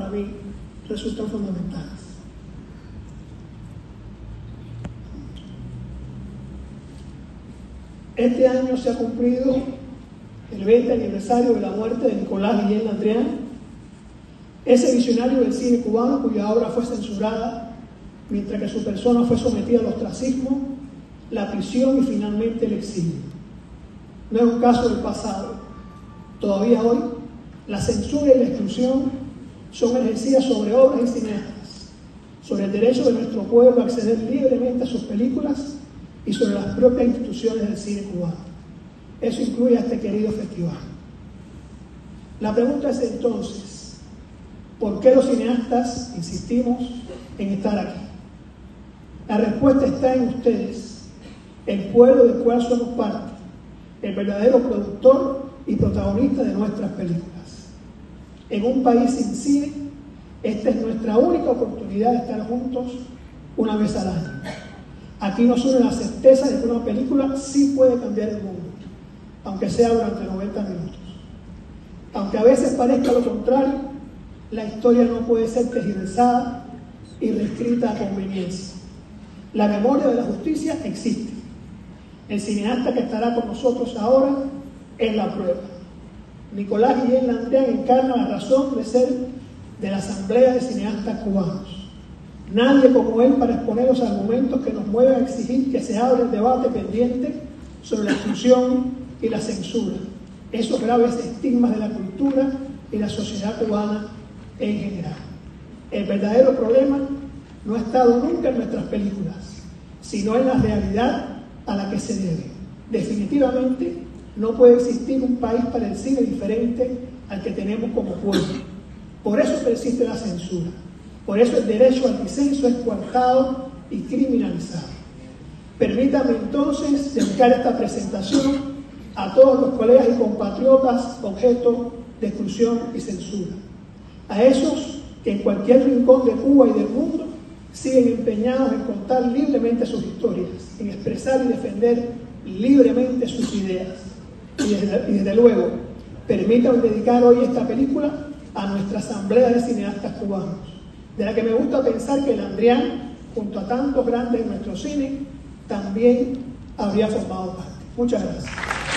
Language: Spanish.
para mí resultan fundamentales. Este año se ha cumplido el 20 aniversario de la muerte de Nicolás Guillén Landrian, ese visionario del cine cubano cuya obra fue censurada, mientras que su persona fue sometida al ostracismo, la prisión y finalmente el exilio. No es un caso del pasado. Todavía hoy, la censura y la exclusión son ejercidas sobre obras y cineastas, sobre el derecho de nuestro pueblo a acceder libremente a sus películas y sobre las propias instituciones del cine cubano. Eso incluye a este querido festival. La pregunta es entonces, ¿por qué los cineastas insistimos en estar aquí? La respuesta está en ustedes, el pueblo del cual somos parte, el verdadero productor y protagonista de nuestras películas. En un país sin cine, esta es nuestra única oportunidad de estar juntos una vez al año. Aquí nos une la certeza de que una película sí puede cambiar el mundo, aunque sea durante 90 minutos. Aunque a veces parezca lo contrario, la historia no puede ser tergiversada y reescrita a conveniencia. La memoria de la justicia existe. El cineasta que estará con nosotros ahora es la prueba. Nicolás Guillén Landrian encarna la razón de ser de la Asamblea de Cineastas Cubanos. Nadie como él para exponer los argumentos que nos mueven a exigir que se abra el debate pendiente sobre la exclusión y la censura, esos graves estigmas de la cultura y la sociedad cubana en general. El verdadero problema no ha estado nunca en nuestras películas, sino en la realidad a la que se debe. Definitivamente no puede existir un país para el cine diferente al que tenemos como pueblo. Por eso persiste la censura. Por eso el derecho al disenso es coartado y criminalizado. Permítame entonces dedicar esta presentación a todos los colegas y compatriotas objeto de exclusión y censura. A esos que en cualquier rincón de Cuba y del mundo siguen empeñados en contar libremente sus historias, en expresar y defender libremente sus ideas. Y desde luego, permítanme dedicar hoy esta película a nuestra Asamblea de Cineastas Cubanos, de la que me gusta pensar que Landrian, junto a tantos grandes de nuestro cine, también habría formado parte. Muchas gracias.